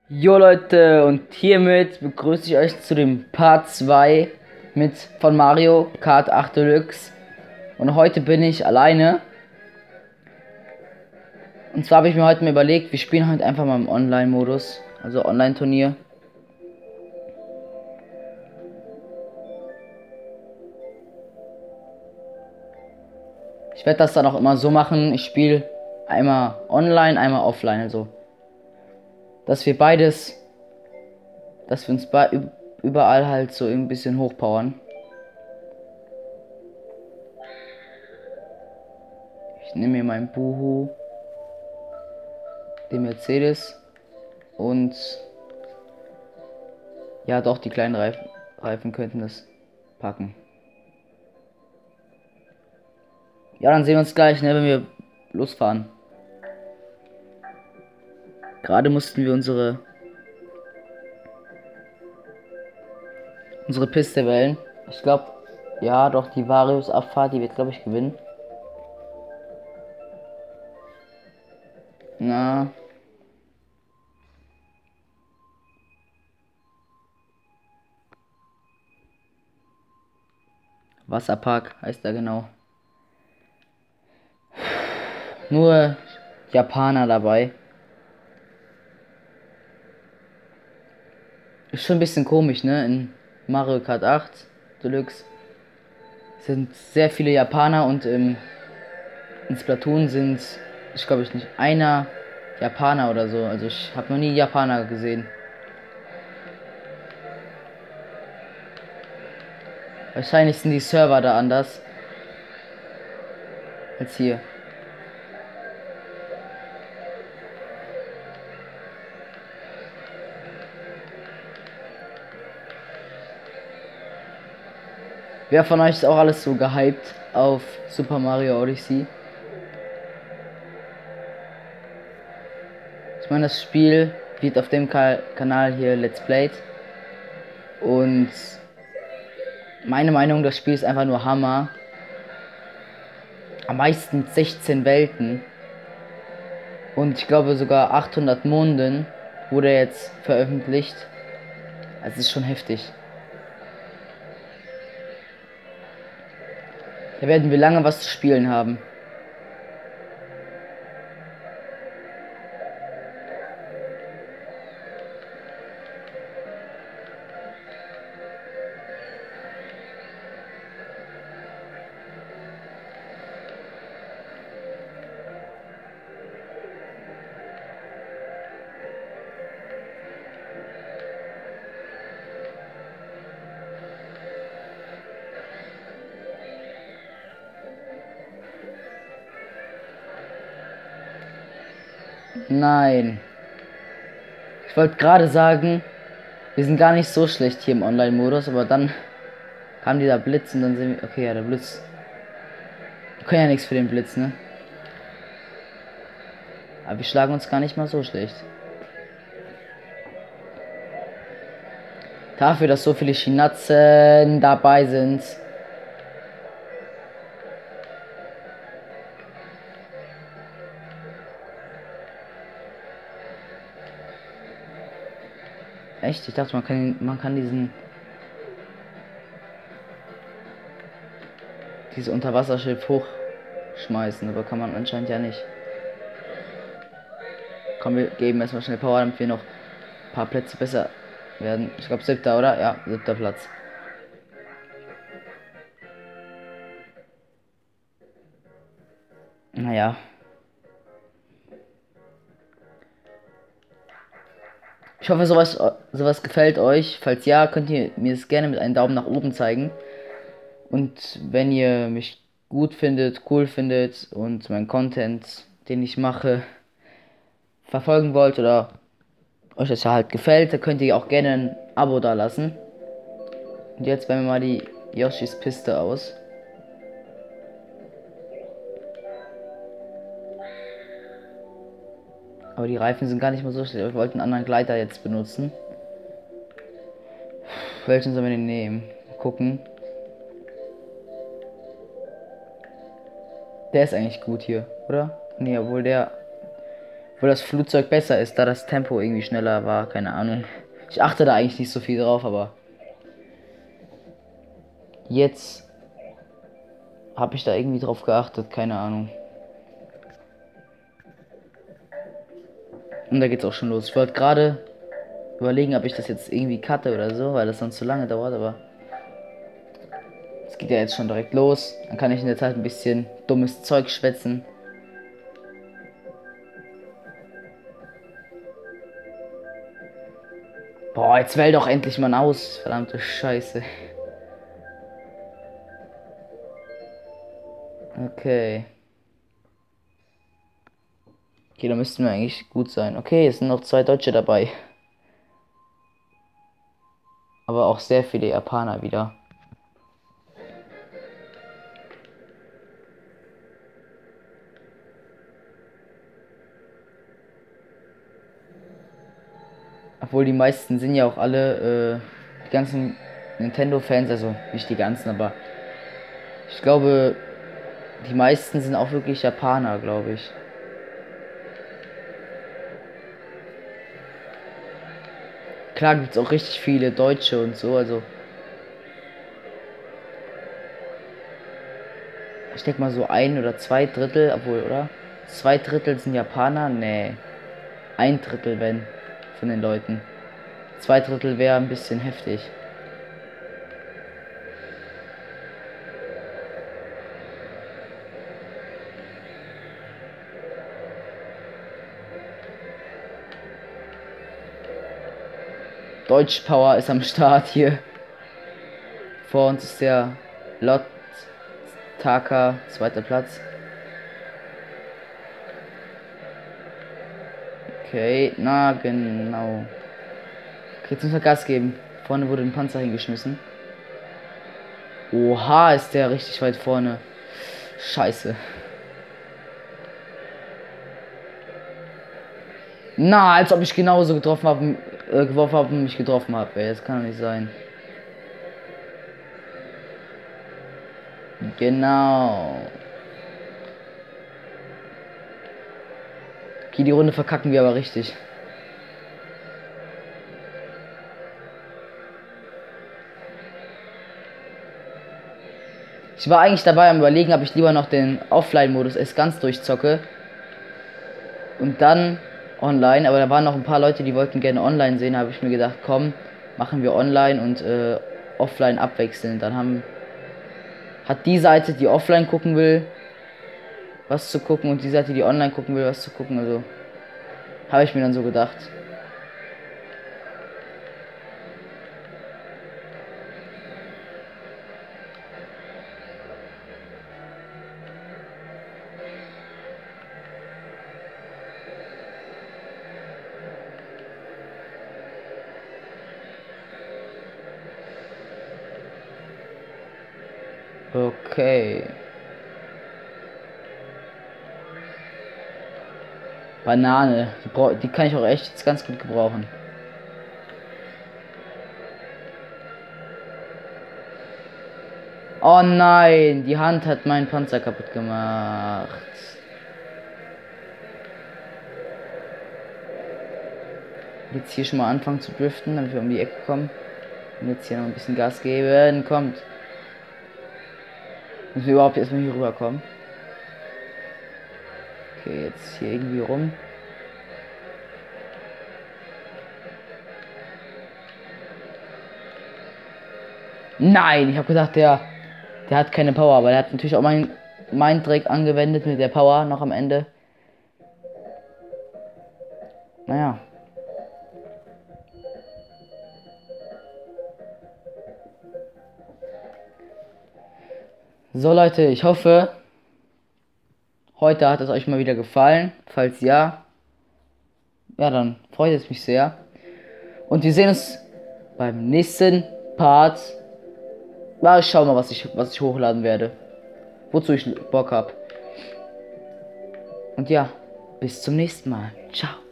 Jo Leute, und hiermit begrüße ich euch zu dem Part 2 von Mario Kart 8 Deluxe. Und heute bin ich alleine. Und zwar habe ich mir heute mal überlegt, wir spielen heute einfach mal im Online-Modus, also Online-Turnier. Ich werde das dann auch immer so machen, ich spiele einmal online, einmal offline, also dass wir beides, dass wir uns überall halt so ein bisschen hochpowern. Ich nehme mir meinen Buhu, den Mercedes und ja doch, die kleinen Reifen könnten das packen. Ja, dann sehen wir uns gleich, ne, wenn wir losfahren. Gerade mussten wir unsere Piste wählen. Ich glaube, ja, doch, die Varius-Abfahrt, die wird, glaube ich, gewinnen. Na. Wasserpark heißt er genau. Nur Japaner dabei. Ist schon ein bisschen komisch, ne? In Mario Kart 8 Deluxe sind sehr viele Japaner und in Splatoon sind, ich glaube ich nicht, einer Japaner oder so. Also ich habe noch nie Japaner gesehen. Wahrscheinlich sind die Server da anders als hier. Wer von euch ist auch alles so gehypt auf Super Mario Odyssey? Ich meine, das Spiel wird auf dem Kanal hier Let's Played. Und meine Meinung, das Spiel ist einfach nur Hammer. Am meisten 16 Welten. Und ich glaube sogar 800 Monden wurde jetzt veröffentlicht. Also es ist schon heftig. Da werden wir lange was zu spielen haben. Nein. Ich wollte gerade sagen, wir sind gar nicht so schlecht hier im Online-Modus, aber dann kam dieser Blitz und dann sind wir. Okay, ja, der Blitz. Wir können ja nichts für den Blitz, ne? Aber wir schlagen uns gar nicht mal so schlecht. Dafür, dass so viele Schinatzen dabei sind. Echt? Ich dachte, man kann dieses Unterwasserschiff hochschmeißen, aber kann man anscheinend ja nicht. Komm, wir geben erstmal schnell Power, damit wir noch ein paar Plätze besser werden. Ich glaube 7. oder? Ja, 7. Platz. Naja. Ich hoffe, sowas gefällt euch. Falls ja, könnt ihr mir es gerne mit einem Daumen nach oben zeigen. Und wenn ihr mich gut findet, cool findet und mein Content, den ich mache, verfolgen wollt oder euch das ja halt gefällt, dann könnt ihr auch gerne ein Abo da lassen. Und jetzt wählen wir mal die Yoshis Piste aus. Aber die Reifen sind gar nicht mehr so schlecht. Wir wollten einen anderen Gleiter jetzt benutzen. Welchen sollen wir denn nehmen? Mal gucken. Der ist eigentlich gut hier, oder? Nee, obwohl der Wo das Flugzeug besser ist, da das Tempo irgendwie schneller war, keine Ahnung. Ich achte da eigentlich nicht so viel drauf, aber jetzt habe ich da irgendwie drauf geachtet, keine Ahnung. Und da geht's auch schon los. Ich wollte gerade überlegen, ob ich das jetzt irgendwie cutte oder so, weil das sonst zu lange dauert, aber es geht ja jetzt schon direkt los. Dann kann ich in der Zeit ein bisschen dummes Zeug schwätzen. Boah, jetzt wähl doch endlich mal aus. Verdammte Scheiße. Okay. Okay, da müssten wir eigentlich gut sein. Okay, es sind noch 2 Deutsche dabei. Aber auch sehr viele Japaner wieder. Obwohl die meisten sind ja auch alle, die ganzen Nintendo-Fans, also nicht die ganzen, aber ich glaube, die meisten sind auch wirklich Japaner, glaube ich. Klar gibt es auch richtig viele Deutsche und so, also ich denke mal so 1 oder 2 Drittel, obwohl, oder? 2 Drittel sind Japaner? Nee. 1 Drittel, wenn, von den Leuten. 2 Drittel wäre ein bisschen heftig. Deutsch Power ist am Start hier. Vor uns ist der Lot Taka, 2. Platz. Okay, na genau. Okay, jetzt müssen wir Gas geben. Vorne wurde ein Panzer hingeschmissen. Oha, ist der richtig weit vorne. Scheiße. Na, als ob ich genauso getroffen habe, geworfen habe und mich getroffen habe. Ey, das kann doch nicht sein. Genau. Okay, die Runde verkacken wir aber richtig. Ich war eigentlich dabei am Überlegen, ob ich lieber noch den Offline-Modus erst ganz durchzocke. Und dann online. Aber da waren noch ein paar Leute, die wollten gerne online sehen. Da habe ich mir gedacht, komm, machen wir online und offline abwechseln. Dann hat die Seite, die offline gucken will, was zu gucken. Und die Seite, die online gucken will, was zu gucken. Also habe ich mir dann so gedacht. Okay. Banane. Die kann ich auch echt jetzt ganz gut gebrauchen. Oh nein, die Hand hat meinen Panzer kaputt gemacht. Jetzt hier schon mal anfangen zu driften, damit wir um die Ecke kommen. Und jetzt hier noch ein bisschen Gas geben. Kommt. Müssen wir überhaupt erstmal hier rüberkommen. Okay, jetzt hier irgendwie rum. Nein, ich habe gedacht, der hat keine Power, aber der hat natürlich auch mein Dreck angewendet mit der Power noch am Ende. Naja. So Leute, ich hoffe, heute hat es euch mal wieder gefallen. Falls ja, dann freut es mich sehr. Und wir sehen uns beim nächsten Part. Ich schau mal, was ich hochladen werde. Wozu ich Bock habe. Und ja, bis zum nächsten Mal. Ciao.